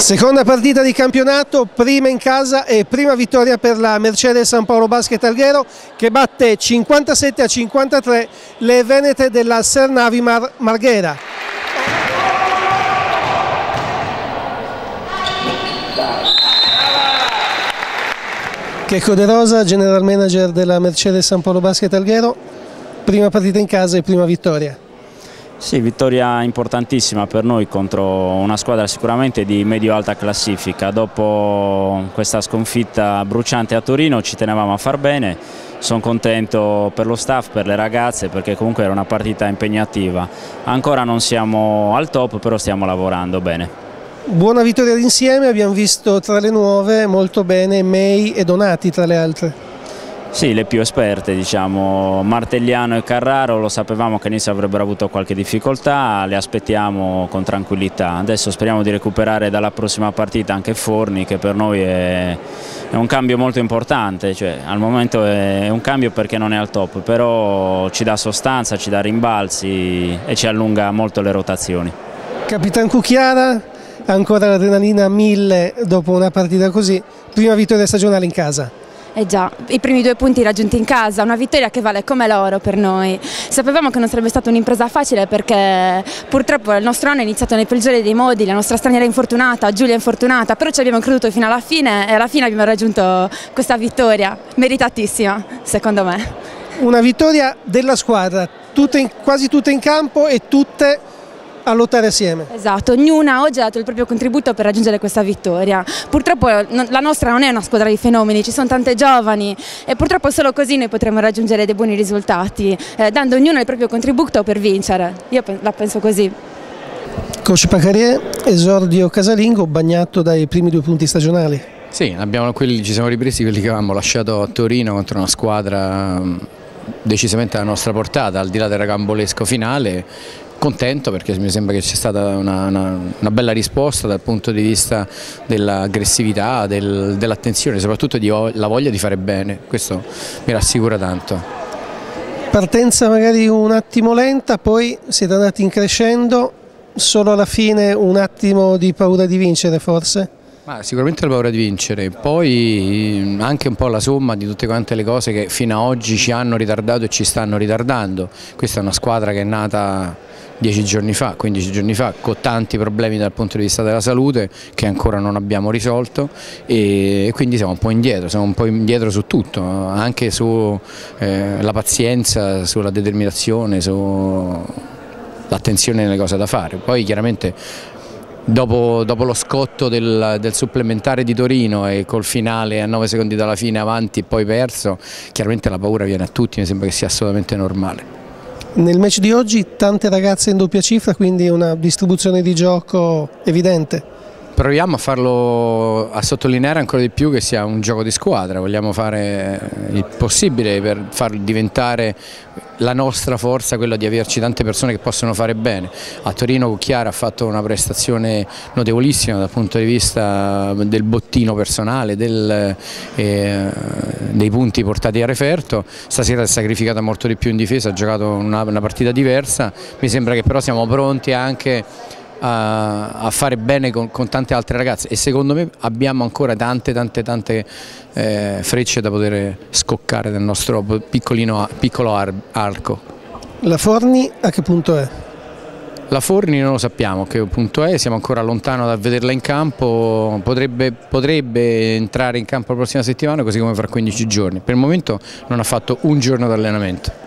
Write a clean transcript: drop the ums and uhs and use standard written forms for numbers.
Seconda partita di campionato, prima in casa e prima vittoria per la Mercedes San Paolo Basket Alghero, che batte 57-53 le venete della Sernavi Marghera. Checco De Rosa, general manager della Mercedes San Paolo Basket Alghero, prima partita in casa e prima vittoria. Sì, vittoria importantissima per noi contro una squadra sicuramente di medio-alta classifica. Dopo questa sconfitta bruciante a Torino ci tenevamo a far bene. Sono contento per lo staff, per le ragazze, perché comunque era una partita impegnativa. Ancora non siamo al top, però stiamo lavorando bene. Buona vittoria d'insieme, abbiamo visto tra le nuove molto bene May e Donati tra le altre. Sì, le più esperte, diciamo, Martelliano e Carraro, lo sapevamo che all'inizio avrebbero avuto qualche difficoltà, le aspettiamo con tranquillità. Adesso speriamo di recuperare dalla prossima partita anche Forni, che per noi è un cambio molto importante, cioè al momento è un cambio perché non è al top, però ci dà sostanza, ci dà rimbalzi e ci allunga molto le rotazioni. Capitan Cucchiara, ancora l'adrenalina a 1000 dopo una partita così, prima vittoria stagionale in casa. Eh già, i primi 2 punti raggiunti in casa, una vittoria che vale come l'oro per noi. Sapevamo che non sarebbe stata un'impresa facile perché purtroppo il nostro anno è iniziato nel peggiore dei modi, la nostra straniera è infortunata, Giulia è infortunata, però ci abbiamo creduto fino alla fine e alla fine abbiamo raggiunto questa vittoria, meritatissima secondo me. Una vittoria della squadra, quasi tutte in campo e tutte a lottare assieme. Esatto, ognuna oggi ha dato il proprio contributo per raggiungere questa vittoria. Purtroppo la nostra non è una squadra di fenomeni, ci sono tante giovani e purtroppo solo così noi potremo raggiungere dei buoni risultati, dando ognuno il proprio contributo per vincere. Io la penso così. Coach Pacarier, esordio casalingo bagnato dai primi 2 punti stagionali. Sì, ci siamo ripresi quelli che avevamo lasciato a Torino contro una squadra decisamente alla nostra portata, al di là del ragambolesco finale. Contento perché mi sembra che c'è stata una bella risposta dal punto di vista dell'aggressività, dell'attenzione, soprattutto la voglia di fare bene, questo mi rassicura tanto. Partenza magari un attimo lenta, poi siete andati in crescendo, solo alla fine un attimo di paura di vincere forse? Ma sicuramente la paura di vincere, poi anche un po' la somma di tutte quante le cose che fino ad oggi ci hanno ritardato e ci stanno ritardando. Questa è una squadra che è nata 10 giorni fa, 15 giorni fa, con tanti problemi dal punto di vista della salute che ancora non abbiamo risolto e quindi siamo un po' indietro su tutto, anche sulla pazienza, sulla determinazione, sull'attenzione nelle cose da fare. Poi chiaramente dopo lo scotto del supplementare di Torino e col finale a 9 secondi dalla fine avanti e poi perso, chiaramente la paura viene a tutti, mi sembra che sia assolutamente normale. Nel match di oggi tante ragazze in doppia cifra, quindi una distribuzione di gioco evidente. Proviamo a sottolineare ancora di più che sia un gioco di squadra, vogliamo fare il possibile per far diventare la nostra forza quella di averci tante persone che possono fare bene. A Torino Cucchiara ha fatto una prestazione notevolissima dal punto di vista del bottino personale, dei punti portati a referto. Stasera si è sacrificata molto di più in difesa, ha giocato una partita diversa, mi sembra che però siamo pronti anche a fare bene con tante altre ragazze e secondo me abbiamo ancora tante frecce da poter scoccare nel nostro piccolo arco. La Forni a che punto è? La Forni non lo sappiamo a che punto è, siamo ancora lontano da vederla in campo, potrebbe entrare in campo la prossima settimana così come fra 15 giorni, per il momento non ha fatto un giorno di allenamento.